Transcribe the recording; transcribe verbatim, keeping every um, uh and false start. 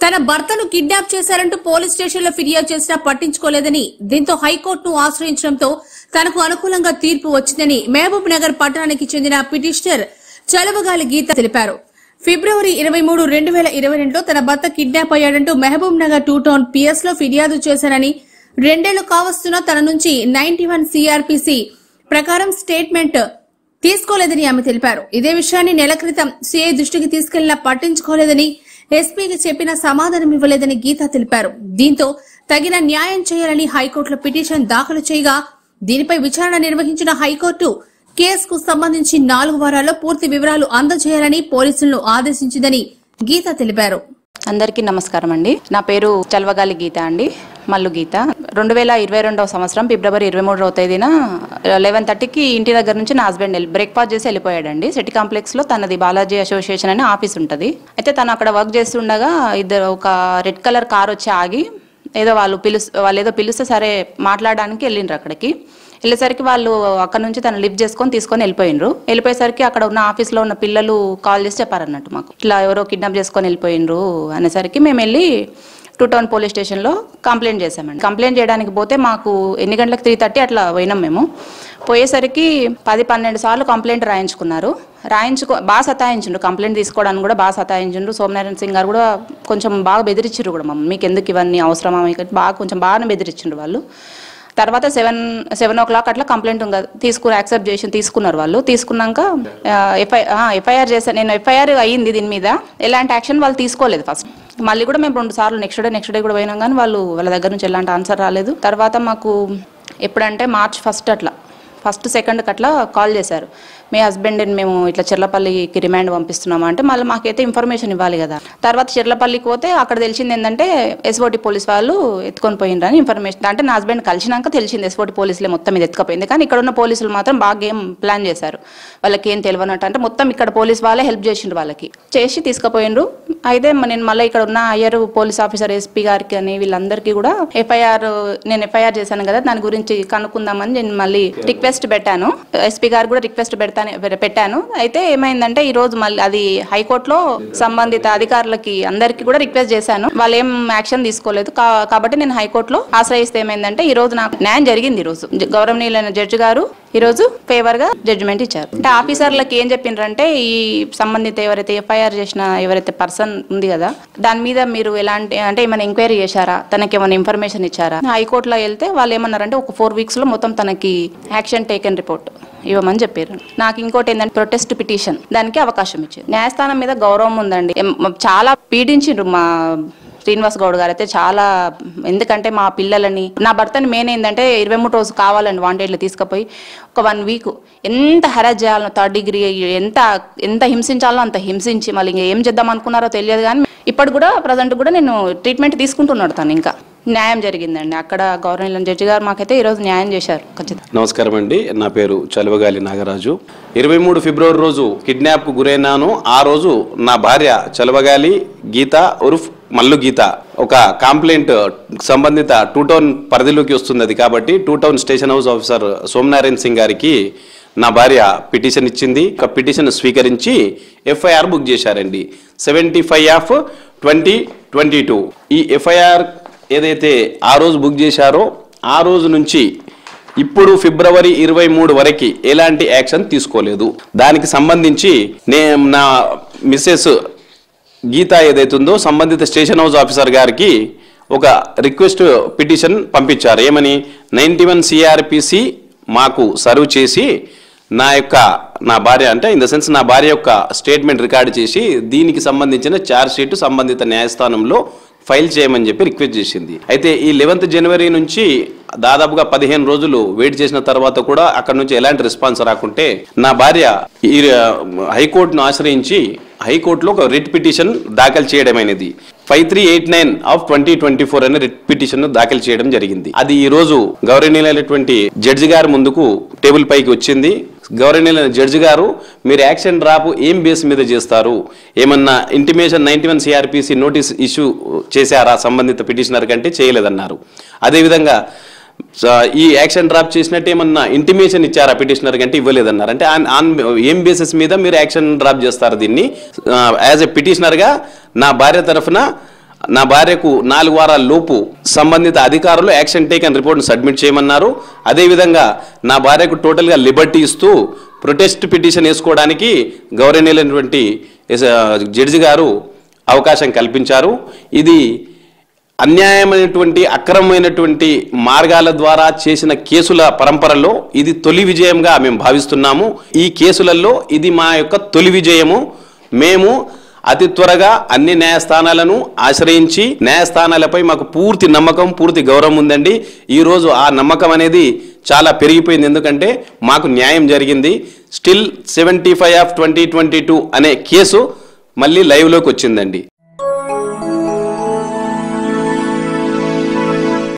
తన భర్తను కిడ్నాప్ చేశారంటూ పోలీస్ స్టేషన్లో ఫిర్యాదు చేసినా పట్టించుకోలేదని, దీంతో హైకోర్టును ఆశ్రయించడంతో తనకు అనుకూలంగా తీర్పు వచ్చిందని మహబూబ్ నగర్ పట్టణానికి చెందిన పిటిషనర్ చలవగాలి గీత తెలిపారు. ఫిబ్రవరి ఇరవై మూడు రెండు వేల ఇరవై రెండులో తన భర్త కిడ్నాప్ అయ్యాడంటూ Mahabubnagar two town PS లో ఫిర్యాదు చేశారని, రెండేళ్లు కావస్తున్నా తన నుంచి నైన్టీ వన్ సిఆర్పిసి ప్రకారం స్టేట్మెంట్ తీసుకోలేదని ఆమె తెలిపారు. ఇదే విషయాన్ని నెల క్రితం సీఐ దృష్టికి తీసుకెళ్లినా పట్టించుకోలేదని, ఎస్పీకి చెప్పినా సమాధానం ఇవ్వలేదని గీత తెలిపారు. దీంతో తగిన న్యాయం చేయాలని హైకోర్టులో పిటిషన్ దాఖలు చేయగా, దీనిపై విచారణ నిర్వహించిన హైకోర్టు కేసుకు సంబంధించి నాలుగు వారాల్లో పూర్తి వివరాలు అందజేయాలని పోలీసులను ఆదేశించిందని గీత తెలిపారు. అందరికీ నమస్కారం అండి. నా పేరు చలవగాలి గీత అండి, మల్లు గీత. రెండు వేల ఇరవై రెండవ సంవత్సరం ఫిబ్రవరి ఇరవై మూడవ తేదీన లెవెన్ థర్టీకి ఇంటి దగ్గర నుంచి నా హస్బెండ్ బ్రేక్ఫాస్ట్ చేసి వెళ్ళిపోయాడండి. సిటీ కాంప్లెక్స్ లో తనది బాలాజీ అసోసియేషన్ అనే ఆఫీస్ ఉంటుంది. అయితే తను అక్కడ వర్క్ చేస్తుండగా ఇద్దరు ఒక రెడ్ కలర్ కార్ వచ్చి ఆగి ఏదో వాళ్ళు పిలుస్ వాళ్ళు ఏదో పిలిస్తే సరే మాట్లాడడానికి వెళ్ళిండ్రు. అక్కడికి వెళ్ళేసరికి వాళ్ళు అక్కడ నుంచి తను లిఫ్ట్ చేసుకొని తీసుకొని వెళ్ళిపోయినరు. వెళ్ళిపోయేసరికి అక్కడ ఉన్న ఆఫీస్లో ఉన్న పిల్లలు కాల్ చేసి చెప్పారన్నట్టు, మాకు ఇట్లా ఎవరో కిడ్నాప్ చేసుకొని వెళ్ళిపోయినరు అనేసరికి మేము వెళ్ళి టూ టౌన్ పోలీస్ స్టేషన్లో కంప్లైంట్ చేసామండి. కంప్లైంట్ చేయడానికి పోతే మాకు ఎన్ని గంటలకు త్రీ థర్టీ అట్లా పోయినాం. మేము పోయేసరికి పది పన్నెండు సార్లు కంప్లైంట్ రాయించుకున్నారు. రాయించుకో బాగా సతాయించిండ్రు, కంప్లైంట్ తీసుకోవడానికి కూడా బాగా సతాయించిండ్రు. సోమనారాయణ సింగ్ గారు కూడా కొంచెం బాగా బెదిరించారు కూడా మమ్మల్ని, మీకు ఎందుకు ఇవన్నీ అవసరమా, బాగా కొంచెం బాగానే బెదిరించిండ్రు వాళ్ళు. తర్వాత సెవెన్ సెవెన్ ఓ క్లాక్ అట్లా కంప్లైంట్ తీసుకుని యాక్సెప్ట్ చేసి తీసుకున్నారు వాళ్ళు. తీసుకున్నాక ఎఫ్ఐ ఎఫ్ఐఆర్ చేశాను నేను. ఎఫ్ఐఆర్ అయ్యింది దీని మీద, ఎలాంటి యాక్షన్ వాళ్ళు తీసుకోలేదు ఫస్ట్. మళ్ళీ కూడా మేము రెండు సార్లు నెక్స్ట్ డే నెక్స్ట్ డే కూడా పోయినాం, కానీ వాళ్ళు వాళ్ళ దగ్గర నుంచి ఎలాంటి ఆన్సర్ రాలేదు. తర్వాత మాకు ఎప్పుడంటే మార్చ్ ఫస్ట్ అట్లా ఫస్ట్ సెకండ్కి అట్లా కాల్ చేశారు, మీ హస్బెండ్ని మేము ఇట్లా చెర్లపల్లికి రిమాండ్ పంపిస్తున్నాము అంటే, మళ్ళీ మాకైతే ఇన్ఫర్మేషన్ ఇవ్వాలి కదా. తర్వాత చెర్లపల్లికి పోతే అక్కడ తెలిసింది ఏంటంటే ఎస్ఓటి పోలీస్ వాళ్ళు ఎత్తుకొని పోయిండ్రని ఇన్ఫర్మేషన్. అంటే నా హస్బెండ్ కలిసినాక తెలిసింది ఎస్ఓటి పోలీసులే మొత్తం ఇది ఎత్తుకపోయింది. కానీ ఇక్కడ ఉన్న పోలీసులు మాత్రం బాగా ఏం ప్లాన్ చేశారు, వాళ్ళకి ఏం తెలియనట్టు. అంటే మొత్తం ఇక్కడ పోలీస్ వాళ్ళే హెల్ప్ చేసిండ్రు, వాళ్ళకి చేసి తీసుకుపోయిండ్రు. అయితే నేను మళ్ళీ ఇక్కడ ఉన్న అయ్యర్ పోలీస్ ఆఫీసర్ ఎస్పీ గారికి అని వీళ్ళందరికీ కూడా ఎఫ్ఐఆర్ నేను ఎఫ్ఐఆర్ చేశాను కదా, దాని గురించి కనుక్కుందామని నేను మళ్ళీ రిక్వెస్ట్ పెట్టాను. ఎస్పీ గారు కూడా రిక్వెస్ట్ పెడతాను పెట్టాను. అయితే ఏమైందంటే ఈ రోజు మళ్ళీ అది హైకోర్టులో సంబంధిత అధికారులకి అందరికీ కూడా రిక్వెస్ట్ చేశాను, వాళ్ళు ఏం యాక్షన్ తీసుకోలేదు. కాబట్టి నేను హైకోర్టులో ఆశ్రయిస్తే ఏమైందంటే ఈ రోజు నాకు న్యాయం జరిగింది. ఈ రోజు గౌరవనీయులైన జడ్జి గారు ఈ రోజు ఫేవర్ గా జడ్జిమెంట్ ఇచ్చారు. అంటే ఆఫీసర్లకి ఏం చెప్పిండ్రంటే, ఈ సంబంధిత ఎవరైతే ఎఫ్ఐఆర్ చేసిన ఎవరైతే పర్సన్ ఉంది కదా, దాని మీద మీరు ఎలాంటి అంటే ఏమైనా ఎంక్వైరీ చేశారా, తనకి ఏమైనా ఇన్ఫర్మేషన్ ఇచ్చారా. హైకోర్టులో వెళ్తే వాళ్ళు ఏమన్నారంటే ఒక ఫోర్ వీక్స్ లో మొత్తం తనకి యాక్షన్ టేకెన్ రిపోర్ట్ ఇవ్వమని చెప్పారు. నాకు ఇంకోటి ఏంటంటే ప్రొటెస్ట్ పిటిషన్, దానికి అవకాశం ఇచ్చారు. న్యాయస్థానం మీద గౌరవం ఉందండి. చాలా పీడించిండ్రు మా శ్రీనివాస్ గౌడ్ గారు అయితే చాలా. ఎందుకంటే మా పిల్లలని నా భర్తని మెయిన్ ఏంటంటే ఇరవై మూడు రోజు కావాలని వాంటెడ్లు తీసుకుపోయి ఒక వన్ వీక్ ఎంత హెరాస్ చేయాలనో, థర్డ్ డిగ్రీ ఎంత ఎంత హింసించాలో అంత హింసించి మళ్ళీ ఇంకా ఏం చేద్దాం అనుకున్నారో తెలియదు. కానీ ఇప్పుడు కూడా ప్రజెంట్ కూడా నేను ట్రీట్మెంట్ తీసుకుంటున్నాడు తను. ఇంకా న్యాయం జరిగిందండి అక్కడ. గవర్నమెంట్ జడ్జి గారు మాకైతే ఈరోజు న్యాయం చేశారు. ఖచ్చితంగా. నమస్కారం అండి, నా పేరు చలవగాలి నాగరాజు. ఇరవై మూడు ఫిబ్రవరి రోజు కిడ్నాప్ కు గురైనాను. ఆ రోజు నా భార్య చలవగాలి గీత ఉర్ఫ్ మల్లు గీత ఒక కంప్లైంట్ సంబంధిత టూ టౌన్ పరిధిలోకి వస్తుంది. అది కాబట్టి two town station house officer Somanarayana Singh గారికి నా భార్య పిటిషన్ ఇచ్చింది. ఒక పిటిషన్ స్వీకరించి ఎఫ్ఐఆర్ బుక్ చేశారండి, seventy five of twenty twenty two. ఈ ఎఫ్ఐఆర్ ఏదైతే ఆ రోజు బుక్ చేశారో ఆ రోజు నుంచి ఇప్పుడు ఫిబ్రవరి ఇరవై మూడు వరకు ఎలాంటి యాక్షన్ తీసుకోలేదు. దానికి సంబంధించి నేను నా మిస్సెస్ గీత ఏదైతుందో సంబంధిత స్టేషన్ హౌస్ ఆఫీసర్ గారికి ఒక రిక్వెస్ట్ పిటిషన్ పంపించారు. ఏమని, నైంటీ వన్ సిఆర్పిసి మాకు సర్వ్ చేసి నా యొక్క నా భార్య అంటే ఇన్ ద సెన్స్ నా భార్య యొక్క స్టేట్మెంట్ రికార్డు చేసి దీనికి సంబంధించిన ఛార్జ్ షీట్ సంబంధిత న్యాయస్థానంలో ఫైల్ చేయమని చెప్పి రిక్వెస్ట్ చేసింది. అయితే ఈ లెవెన్త్ జనవరి నుంచి దాదాపుగా పదిహేను రోజులు వెయిట్ చేసిన తర్వాత కూడా అక్కడ నుంచి ఎలాంటి రెస్పాన్స్ రాకుంటే నా భార్య ఈ హైకోర్టును ఆశ్రయించి హైకోర్టులో ఒక రిట్ పిటిషన్ దాఖలు చేయడమైనది. Five three eight nine of twenty twenty four అనే రిట్ పిటిషన్ దాఖలు చేయడం జరిగింది. అది ఈ రోజు గౌరవనీయులైనటువంటి జడ్జి గారి ముందుకు టేబుల్ పైకి వచ్చింది. గౌరవనీయులైన జడ్జి గారు, మీరు యాక్షన్ డ్రాప్ ఏం బేస్ మీద చేస్తారు, ఏమన్నా intimation ninety one CrPC notice issue చేశారా సంబంధిత పిటిషనర్ కంటే చేయలేదన్నారు. అదేవిధంగా ఈ యాక్షన్ డ్రాప్ చేసినట్టు ఏమన్నా ఇంటిమేషన్ ఇచ్చారా పిటిషనర్ కంటే ఇవ్వలేదన్నారు. అంటే ఆన్ ఏం బేసిస్ మీద మీరు యాక్షన్ డ్రాప్ చేస్తారు దీన్ని, యాజ్ ఎ పిటిషనర్గా నా భార్య తరఫున నా భార్యకు నాలుగు వారాల లోపు సంబంధిత అధికారులు యాక్షన్ టేకన్ రిపోర్ట్ను సబ్మిట్ చేయమన్నారు. అదేవిధంగా నా భార్యకు టోటల్గా లిబర్టీ ఇస్తూ ప్రొటెస్ట్ పిటిషన్ వేసుకోవడానికి గౌరవనీయులైనటువంటి జడ్జి గారు అవకాశం కల్పించారు. ఇది అన్యాయమైనటువంటి అక్రమమైనటువంటి మార్గాల ద్వారా చేసిన కేసుల పరంపరలో ఇది తొలి విజయంగా మేము భావిస్తున్నాము. ఈ కేసులలో ఇది మా యొక్క తొలి విజయము. మేము అతి త్వరగా అన్ని న్యాయస్థానాలను ఆశ్రయించి న్యాయస్థానాలపై మాకు పూర్తి నమ్మకం, పూర్తి గౌరవం ఉందండి. ఈరోజు ఆ నమ్మకం అనేది చాలా పెరిగిపోయింది. ఎందుకంటే మాకు న్యాయం జరిగింది. Still seventy five of twenty twenty two అనే కేసు మళ్ళీ లైవ్లోకి వచ్చిందండి.